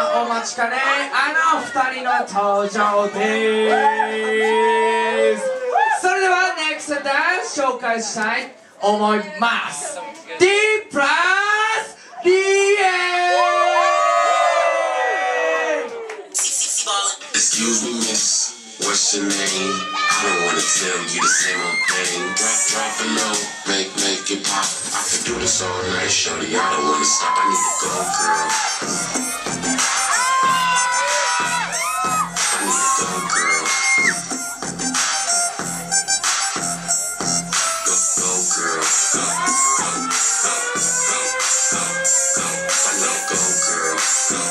お待ちかね、あの二人の登場です。それでは NEXT ダンス紹介したいと思います。 D プラス Excuse me, miss. What's your name? I don't wanna tell you the same old thing. Drop it low, make it pop. I can do this all night, shorty. I don't wanna stop. I need to go, girl. I need to go, girl. Go, girl. Go, go. I know, go, girl. Go,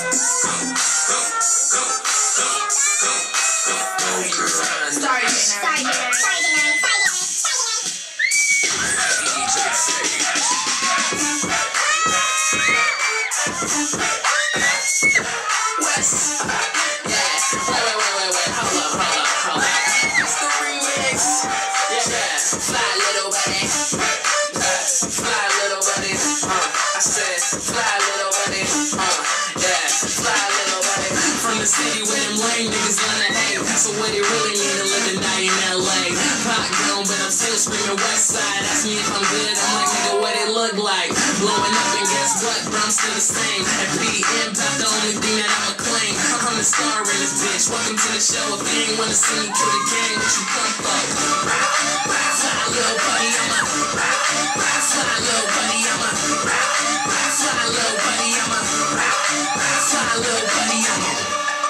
city where them lame niggas learn to hate. So what it really mean to live a night in LA? Pot gone, but I'm still screaming West Side. Ask me if I'm good, I'm like, nigga, what it look like? Blowing up and guess what, bro, I'm still the same. At PDM, top the only thing that I'ma claim. I'm the star in this bitch, welcome to the show. If you ain't wanna see me kill the gang, what you come for? Fly little buddy, I'm a fly little buddy, I'm a fly little buddy, I'm a fly little buddy, I'm a.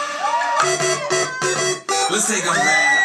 Let's take a ride.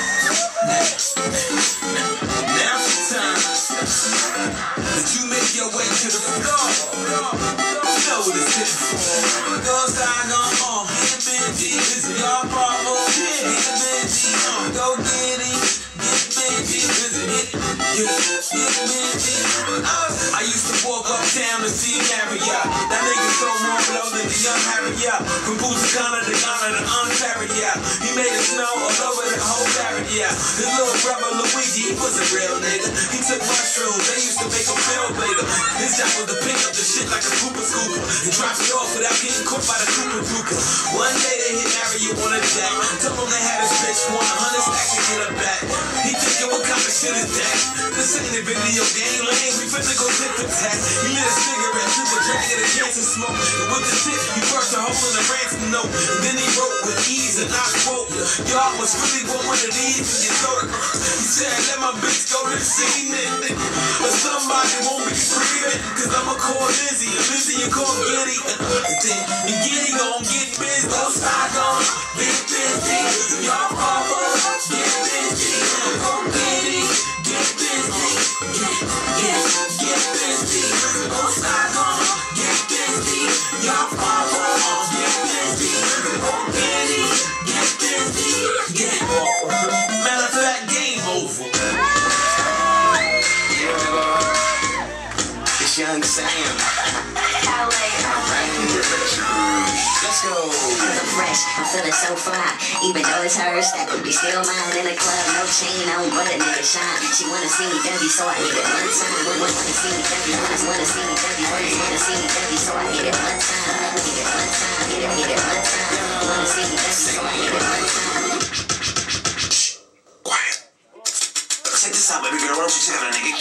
Now it's time that you make your way to the floor. You know what it's hitting for. Go side, go on. Hit Benji, this is your problem. Hit Benji, go get it. Get Benji, this is it. Get Benji. I used to walk uptown to see Marriott. That nigga so more blow than the young Harriet. From Busan to Ghana to Ontario. He made it snow all over the whole area. His little brother Luigi, he was a real nigga. He took mushrooms, they used to make him feel later. His job was to pick up the shit like a Cooper scooper and drop it off without getting caught by the Cooper Trooper. One day they hit Mario on a jack. Told him they had his bitch want 100 stacks to get her back. He thinking what kind of shit is that? This ain't a video game lane, we finna go tit for tat. He lit a cigarette, took a drag of the cancer smoke. And with the tip, he burst a hole in the ransom note. And then he wrote with ease and I quote, y'all must really want one of these in your throat. He said, let my bitch go to the scene. But somebody won't be breathing. Cause I'ma call Lizzie, and Lizzie you call Giddy. And Giddy gon' get busy. Don't stop on, get busy. Y'all follow, get busy. Go Giddy, get busy. Get busy. Don't stop on, get busy. Y'all follow, get busy. Go Giddy, get busy. Matter of fact, game over. It's Young Sam. Let's go. I'm fresh, I'm feeling so fly. Even though it's hers, that could be still mine. In the club, no chain on, but a nigga shine. She wanna see me dirty, so I hit it one time. Wanna see me dirty, wanna see me dirty, wanna see me dirty, so I hit it one time. Hit it one time, hit it one time. Wanna see me dirty, so I hit it one time. Quiet. Check this out, baby girl. Why don't you tell a nigga?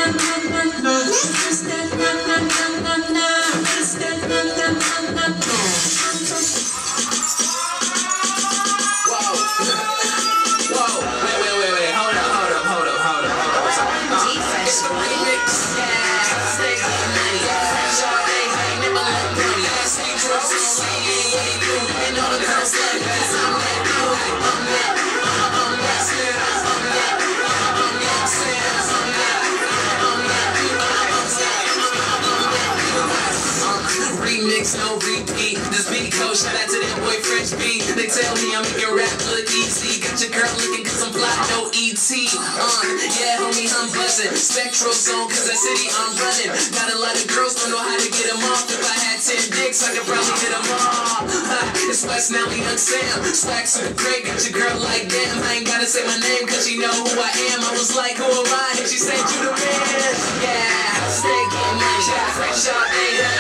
Remix, no repeat. This beat code, shout out to that boy French B. They tell me I'm making rap look easy. Got your girl looking cause I'm fly, no ET. Yeah, homie, I'm buzzing. Spectral zone, cause that city I'm running. Got a lot of girls, don't know how to get them off. If I had 10 dicks, I could probably hit them all. It's West now, Young Sam. Swag super great, got your girl like damn. I ain't gotta say my name cause she know who I am. I was like, who am I? And she said, you the man. Yeah, stay getting money. Fresh out,